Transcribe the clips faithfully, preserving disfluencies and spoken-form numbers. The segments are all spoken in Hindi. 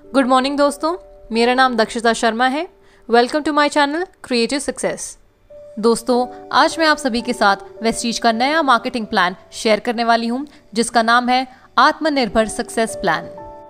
गुड मॉर्निंग दोस्तों, मेरा नाम दक्षिता शर्मा है। Welcome to my channel creative success. दोस्तों, आज मैं आप सभी के साथ वेस्टीज का नया मार्केटिंग प्लान शेयर करने वाली हूं, जिसका नाम है आत्मनिर्भर सक्सेस प्लान।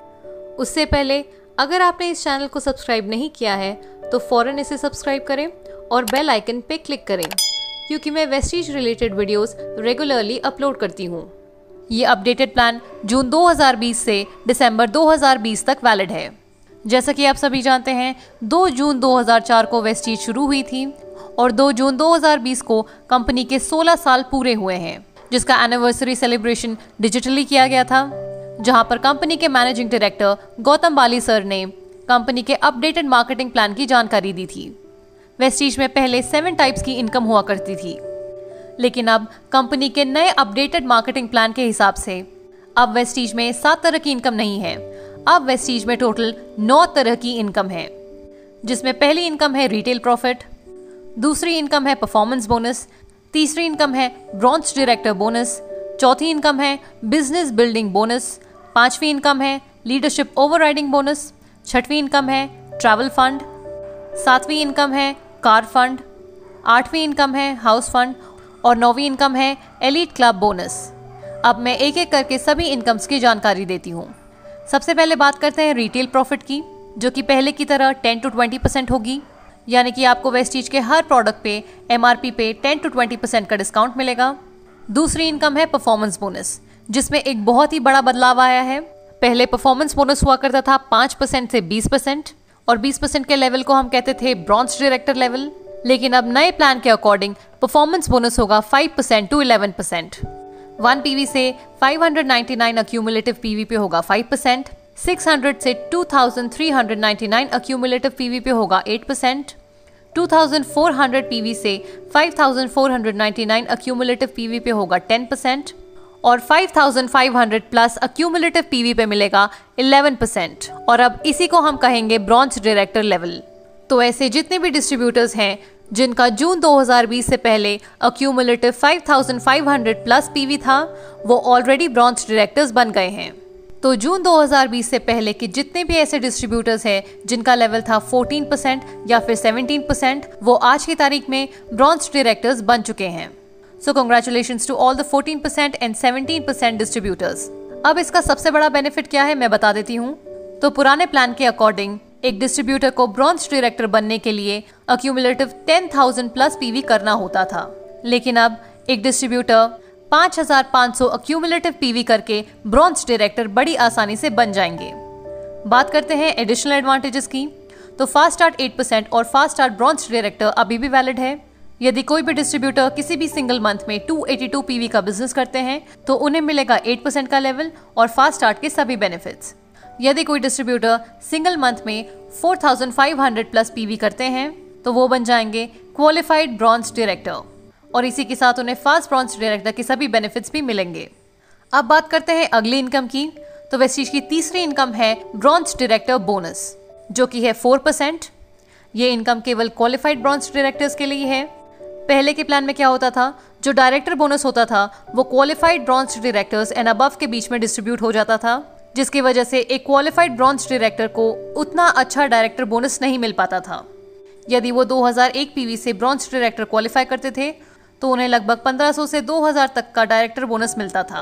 उससे पहले अगर आपने इस चैनल को सब्सक्राइब नहीं किया है तो फौरन इसे सब्सक्राइब करें और बेल आइकन पे क्लिक करें, क्योंकि मैं Vestige related videos regularly upload करती हूँ। ये अपडेटेड प्लान जून दो हज़ार बीस से दिसंबर दो हज़ार बीस तक वैलिड है। जैसा कि आप सभी जानते हैं, दो जून दो हज़ार चार को वेस्टीज शुरू हुई थी और दो जून दो हज़ार बीस को कंपनी के सोलह साल पूरे हुए हैं, जिसका एनिवर्सरी सेलिब्रेशन डिजिटली किया गया था, जहां पर कंपनी के managing director Gautam Bali sir ने कंपनी के अपडेटेड मार्केटिंग प्लान की जानकारी दी थी। वेस्टीज में पहले सेवन टाइप्स की इनकम हुआ करती थी, लेकिन अब कंपनी के नए अपडेटेड मार्केटिंग प्लान के हिसाब से अब वेस्टीज में सात तरह की इनकम नहीं है। अब वेस्टीज में टोटल नौ तरह की इनकम है, जिसमें पहली इनकम है रिटेल प्रॉफिट, दूसरी इनकम है परफॉर्मेंस बोनस, तीसरी इनकम है ब्रॉन्ज डायरेक्टर बोनस, चौथी इनकम है बिजनेस बिल्डिंग बोनस, पांचवी इनकम है लीडरशिप ओवरराइडिंग बोनस, छठवीं इनकम है ट्रैवल फंड, सातवीं इनकम है कार फंड, आठवीं इनकम है हाउस फंड और नौवीं इनकम है एलीट क्लब बोनस। अब मैं एक एक करके सभी इनकम्स की जानकारी देती हूँ। सबसे पहले बात करते हैं रिटेल प्रॉफिट की, जो कि पहले की तरह टेन टू ट्वेंटी परसेंट होगी, यानी कि आपको वेस्टीज के हर प्रोडक्ट पे एमआरपी पे टेन टू ट्वेंटी परसेंट का डिस्काउंट मिलेगा। दूसरी इनकम है परफॉर्मेंस बोनस, जिसमें एक बहुत ही बड़ा बदलाव आया है। पहले परफॉर्मेंस बोनस हुआ करता था पाँच परसेंट से बीस परसेंट और बीस परसेंट के लेवल को हम कहते थे ब्रॉन्ज डायरेक्टर लेवल, लेकिन अब नए प्लान के अकॉर्डिंग परफॉर्मेंस बोनस होगा five percent to eleven percent. One PV से five hundred ninety nine accumulative PV पे होगा फाइव परसेंट, सिक्स हंड्रेड से two thousand three hundred ninety nine accumulative PV पे होगा eight percent, two thousand four hundred PV से five thousand four hundred ninety nine accumulative PV पे होगा टेन परसेंट और five thousand five hundred plus accumulative PV पे मिलेगा इलेवन परसेंट। और अब इसी को हम कहेंगे ब्रॉन्ज डायरेक्टर लेवल। तो ऐसे जितने भी डिस्ट्रीब्यूटर्स हैं जिनका जून दो हज़ार बीस से पहले accumulative five thousand five hundred plus PV था, वो ऑलरेडी ब्रॉन्ज डायरेक्टर्स बन गए हैं। तो जून दो हज़ार बीस से पहले के जितने भी ऐसे डिस्ट्रीब्यूटर्स हैं जिनका लेवल था फोर्टीन परसेंट या फिर सेवनटीन परसेंट, वो आज की तारीख में ब्रॉन्ज डायरेक्टर्स बन चुके हैं। So congratulations to all the fourteen percent and seventeen percent distributors. अब इसका सबसे बड़ा बेनिफिट क्या है मैं बता देती हूँ। तो पुराने प्लान के अकॉर्डिंग एक डिस्ट्रीब्यूटर को ब्रॉन्ज डायरेक्टर बनने के लिए accumulative ten thousand plus PV करना होता था, लेकिन अब एक डिस्ट्रीब्यूटर पाँच हज़ार पाँच सौ अक्यूमुलेटिव पीवी करके ब्रॉन्ज डायरेक्टर बड़ी आसानी से बन जाएंगे। बात करते हैं एडिशनल एडवांटेजेस की। तो फास्ट स्टार्ट एट परसेंट और फास्ट स्टार्ट ब्रॉन्ज डायरेक्टर अभी भी वैलिड है। यदि कोई भी डिस्ट्रीब्यूटर किसी भी सिंगल मंथ में टू एटी टू पीवी का बिजनेस करते हैं तो उन्हें मिलेगा एट परसेंट का लेवल और फास्ट स्टार्ट के सभी बेनिफिट्स। यदि कोई डिस्ट्रीब्यूटर सिंगल मंथ में four thousand five hundred plus PV करते हैं तो वो बन जाएंगे क्वालिफाइड ब्रॉन्ज डायरेक्टर और इसी के साथ उन्हें फास्ट ब्रॉन्ज डायरेक्टर के सभी बेनिफिट्स भी मिलेंगे। अब बात करते हैं अगली इनकम की। तो वेस्टीज की तीसरी इनकम है ब्रॉन्ज डायरेक्टर बोनस, जो कि है फोर परसेंट। ये इनकम केवल क्वालिफाइड ब्रॉन्ज डायरेक्टर्स के लिए है। पहले के प्लान में क्या होता था, जो डायरेक्टर बोनस होता था वो qualified bronze directors and above के बीच में डिस्ट्रीब्यूट हो जाता था, जिसकी वजह से एक क्वालिफाइड ब्रॉन्ज डायरेक्टर को उतना अच्छा डायरेक्टर बोनस नहीं मिल पाता था। यदि वो दो हज़ार एक पीवी से ब्रॉन्ज डायरेक्टर क्वालिफाई करते थे तो उन्हें लगभग पंद्रह सौ से दो हज़ार तक का डायरेक्टर बोनस मिलता था।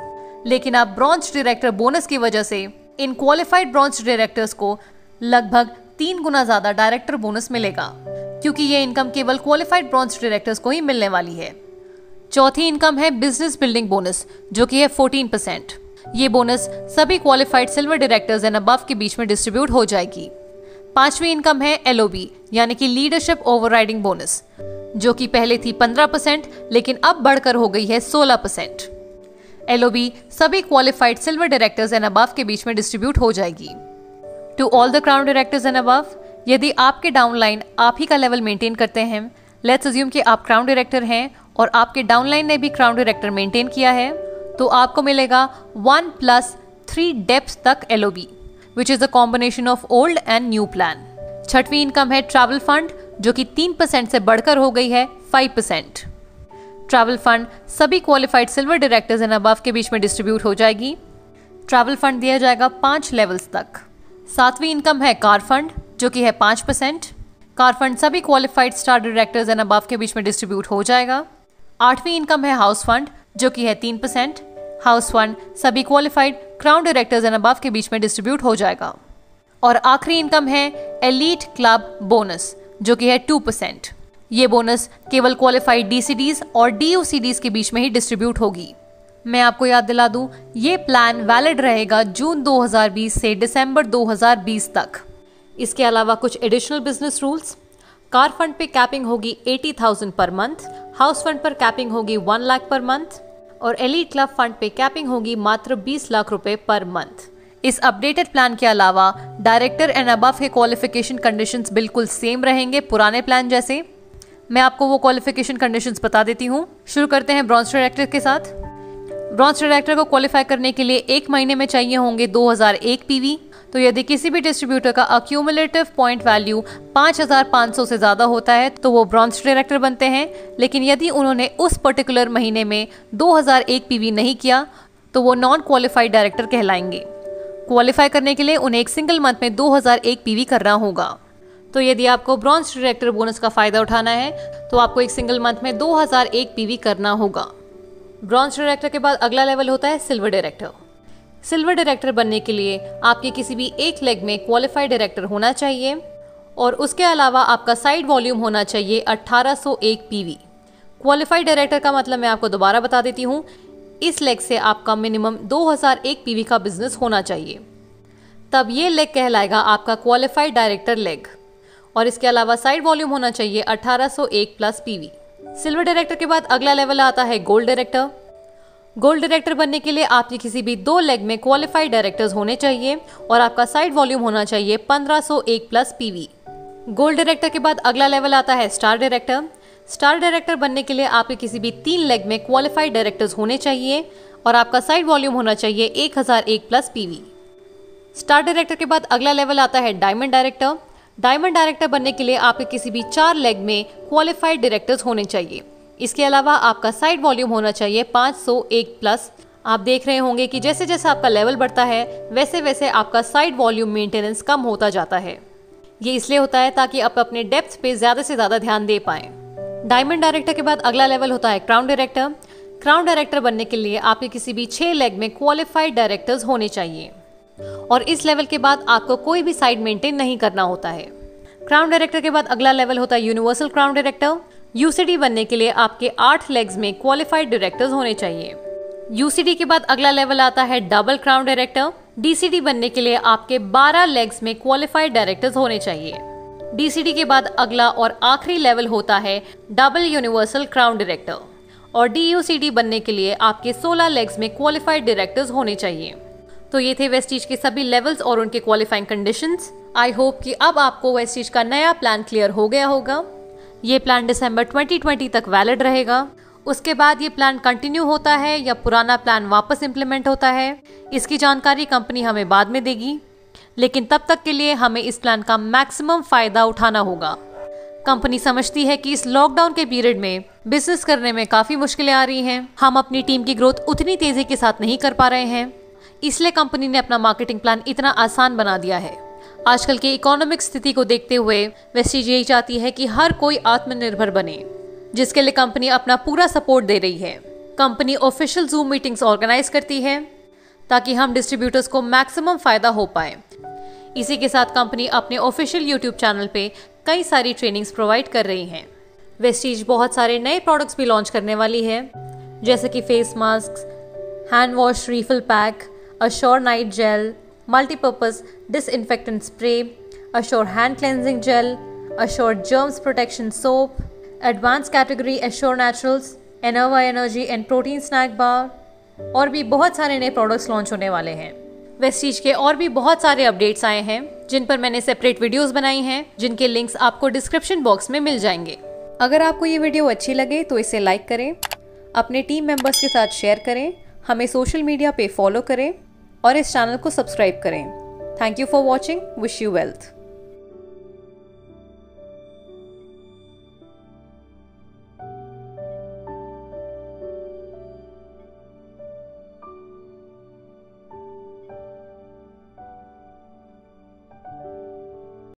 लेकिन अब ब्रॉन्ज डायरेक्टर बोनस की वजह से इन क्वालिफाइड ब्रॉन्ज डायरेक्टर्स को लगभग तीन गुना ज्यादा डायरेक्टर बोनस मिलेगा, क्योंकि ये इनकम केवल क्वालिफाइड ब्रॉन्ज डायरेक्टर्स को ही मिलने वाली है। चौथी इनकम है बिजनेस बिल्डिंग बोनस, जो कि है फोर्टीन परसेंट। ये बोनस सभी qualified silver directors and above के बीच में डिस्ट्रीब्यूट हो जाएगी। पांचवी इनकम है एलओबी, यानी कि लीडरशिप ओवरराइडिंग बोनस, जो कि पहले थी पंद्रह परसेंट लेकिन अब बढ़कर हो गई है सोलह परसेंट। एलओबी सभी qualified silver directors and above के बीच में डिस्ट्रीब्यूट हो जाएगी। To all the crown directors and above, यदि आपके डाउनलाइन आप ही का लेवल मेंटेन करते हैं, लेट्स अज्यूम कि आप क्राउन डायरेक्टर हैं और आपके डाउनलाइन ने भी क्राउन डायरेक्टर मेंटेन किया है, तो आपको मिलेगा वन प्लस थ्री डेप्थ तक LOB, which is a combination of old and new plan. छठवीं इनकम है ट्रैवल फंड, जो कि तीन परसेंट से बढ़कर हो गई है फाइव परसेंट। ट्रैवल फंड सभी qualified silver directors and above के बीच में डिस्ट्रीब्यूट हो जाएगी। ट्रैवल फंड दिया जाएगा पांच लेवल्स तक। सातवीं इनकम है कार फंड, जो कि है पाँच परसेंट। कार फंड सभी qualified star directors and above के बीच में डिस्ट्रीब्यूट हो जाएगा। आठवीं इनकम है हाउस फंड, जो कि है तीन परसेंट। हाउस फंड सभी qualified crown directors and above के बीच में डिस्ट्रीब्यूट हो जाएगा। और आखिरी इनकम है एलीट क्लब बोनस, जो कि है टू परसेंट। ये बोनस केवल क्वालिफाइड डीसीडीज और डीओसीडीज के बीच में ही डिस्ट्रीब्यूट होगी। मैं आपको याद दिला दूं, ये प्लान वैलिड रहेगा जून दो हज़ार बीस से दिसंबर दो हज़ार बीस तक। इसके अलावा कुछ additional business rules. Car fund पे कैपिंग होगी अस्सी हज़ार पर मंथ, हाउस फंड पर कैपिंग होगी एक लाख पर मंथ और एलीट क्लब फंड पे कैपिंग होगी मात्र बीस लाख रुपए पर मंथ। इस अपडेटेड प्लान के अलावा डायरेक्टर एंड अबव के क्वालिफिकेशन कंडीशंस बिल्कुल सेम रहेंगे पुराने प्लान जैसे। मैं आपको वो क्वालिफिकेशन कंडीशंस बता देती हूँ। शुरू करते हैं ब्रॉन्ज डायरेक्टर के साथ। ब्रॉन्ज डायरेक्टर को क्वालिफाई करने के लिए एक महीने में चाहिए होंगे दो हज़ार एक पीवी। तो यदि किसी भी डिस्ट्रीब्यूटर का अक्यूमुलेटिव पॉइंट वैल्यू पाँच हज़ार पाँच सौ से ज्यादा होता है तो वो ब्रॉन्ज डायरेक्टर बनते हैं। लेकिन यदि उन्होंने उस पर्टिकुलर महीने में दो हज़ार एक पीवी नहीं किया तो वो नॉन क्वालिफाइड डायरेक्टर कहलाएंगे। क्वालिफाई करने के लिए उन्हें एक सिंगल मंथ में दो हज़ार एक पीवी करना होगा। तो यदि आपको ब्रॉन्ज डायरेक्टर बोनस का फायदा उठाना है तो आपको एक सिंगल मंथ में दो हज़ार एक पीवी करना होगा। ब्रॉन्ज डायरेक्टर के बाद अगला लेवल होता है सिल्वर डायरेक्टर। सिल्वर डायरेक्टर बनने के लिए आपके किसी भी एक लेग में क्वालिफाइड डायरेक्टर होना चाहिए और उसके अलावा आपका साइड वॉल्यूम होना चाहिए अठारह सौ एक पीवी। क्वालिफाइड डायरेक्टर का मतलब मैं आपको दोबारा बता देती हूँ। इस लेग से आपका मिनिमम दो हज़ार एक पीवी का बिजनेस होना चाहिए, तब ये लेग कहलाएगा आपका क्वालिफाइड डायरेक्टर लेग। और इसके अलावा साइड वॉल्यूम होना चाहिए अठारह सौ एक प्लस पीवी। सिल्वर डायरेक्टर के बाद अगला लेवल आता है गोल्ड डायरेक्टर। गोल्ड डायरेक्टर बनने के लिए आपके किसी भी दो लेग में क्वालिफाइड डायरेक्टर्स होने चाहिए और आपका साइड वॉल्यूम होना चाहिए पंद्रह सौ एक प्लस पीवी। गोल्ड डायरेक्टर के बाद अगला लेवल आता है स्टार डायरेक्टर। स्टार डायरेक्टर बनने के लिए आपके किसी भी तीन लेग में क्वालिफाइड डायरेक्टर्स होने चाहिए और आपका साइड वॉल्यूम होना चाहिए एक हज़ार एक प्लस पीवी। स्टार डायरेक्टर के बाद अगला लेवल आता है डायमंड डायरेक्टर। डायमंड डायरेक्टर बनने के लिए आपके किसी भी चार लेग में क्वालिफाइड डायरेक्टर्स होने चाहिए। इसके अलावा आपका साइड वॉल्यूम होना चाहिए पाँच सौ एक प्लस। आप देख रहे होंगे कि जैसे जैसे आपका लेवल बढ़ता है वैसे वैसे आपका साइड वॉल्यूम मेंटेनेंस कम होता जाता है। ये इसलिए होता है ताकि आप अपने डेप्थ पे ज्यादा से ज्यादा ध्यान दे पाएं। डायमंड डायरेक्टर के बाद अगला लेवल होता है क्राउन डायरेक्टर। क्राउन डायरेक्टर बनने के लिए आपके किसी भी छह लेग में क्वालिफाइड डायरेक्टर्स होने चाहिए और इस लेवल के बाद आपको कोई भी साइड मेंटेन नहीं करना होता है। क्राउन डायरेक्टर के बाद अगला लेवल होता है यूनिवर्सल क्राउन डायरेक्टर। यूसीडी बनने के लिए आपके आठ लेग्स में क्वालिफाइड डायरेक्टर्स होने चाहिए। यूसीडी के बाद अगला लेवल आता है डबल क्राउन डायरेक्टर। डीसीडी बनने के लिए आपके बारह लेग्स में क्वालिफाइड डायरेक्टर्स होने चाहिए। डीसीडी के बाद अगला और आखिरी लेवल होता है डबल यूनिवर्सल क्राउन डायरेक्टर और डीयूसीडी बनने के लिए आपके सोलह लेग्स में क्वालिफाइड डायरेक्टर्स होने चाहिए। तो ये थे वेस्टीज के सभी लेवल्स और उनके क्वालिफाइंग कंडीशंस। आई होप कि अब आपको वेस्टीज का नया प्लान क्लियर हो गया होगा। ये प्लान दिसंबर दो हज़ार बीस तक वैलिड रहेगा। उसके बाद ये प्लान कंटिन्यू होता है या पुराना प्लान वापस इम्प्लीमेंट होता है, इसकी जानकारी कंपनी हमें बाद में देगी, लेकिन तब तक के लिए हमें इस प्लान का मैक्सिमम फायदा उठाना होगा। कंपनी समझती है कि इस लॉकडाउन के पीरियड में बिजनेस करने में काफी मुश्किलें आ रही हैं। हम अपनी टीम की ग्रोथ उतनी तेजी के साथ नहीं कर पा रहे हैं, इसलिए कंपनी ने अपना मार्केटिंग प्लान इतना आसान बना दिया है। आजकल की इकोनॉमिक स्थिति को देखते हुए वेस्टीज यही चाहती है कि हर कोई आत्मनिर्भर बने, जिसके लिए कंपनी अपना पूरा सपोर्ट दे रही है। Company official Zoom meetings organise करती है ताकि हम डिस्ट्रीब्यूटर्स को मैक्सिमम फायदा हो पाए। इसी के साथ कंपनी अपने ऑफिशियल यूट्यूब चैनल पे कई सारी ट्रेनिंग्स प्रोवाइड कर रही है। वेस्टीज बहुत सारे नए प्रोडक्ट्स भी लॉन्च करने वाली है, जैसे कि face mask, hand wash refill pack, Assure night gel, multipurpose disinfectant spray, Assure hand cleansing gel, Assure germs protection soap, advance category Assure naturals, Enerva energy and protein snack bar और भी बहुत सारे नए प्रोडक्ट्स लॉन्च होने वाले हैं। वेस्टीज के और भी बहुत सारे अपडेट्स आए हैं जिन पर मैंने सेपरेट वीडियोस बनाई हैं, जिनके लिंक्स आपको डिस्क्रिप्शन बॉक्स में मिल जाएंगे। अगर आपको ये वीडियो अच्छी लगे तो इसे लाइक करें, अपने टीम मेंबर्स के साथ शेयर करें, हमें सोशल मीडिया पे फॉलो करें और इस चैनल को सब्सक्राइब करें। Thank you for watching. Wish you wealth.